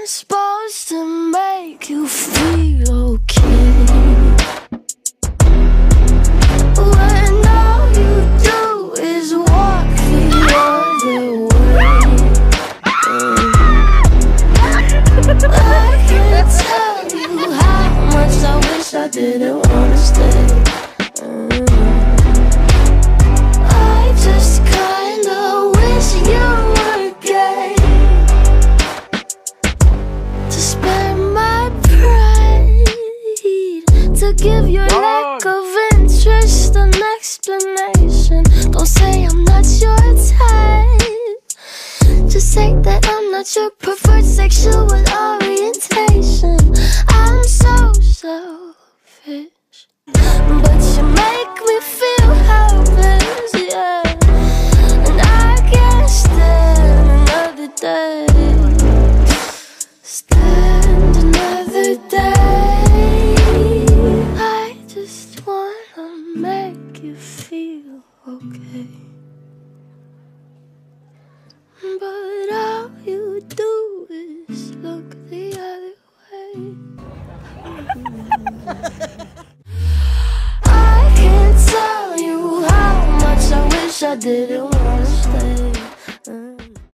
supposed to make you feel okay when all you do is walk the other way. I can't tell you how much I wish I didn't wanna stay. I just kinda wish you were gay to spare my pride, to give your lack of interest an explanation. Don't say I'm not your type, just say that I'm not your preferred sexual orientation. I'm so selfish, but you make me feel helpless, yeah. And I can't stand another day, stand another day. I just wanna make you feel okay, but all you do is look the other way. I can't tell you how much I wish I didn't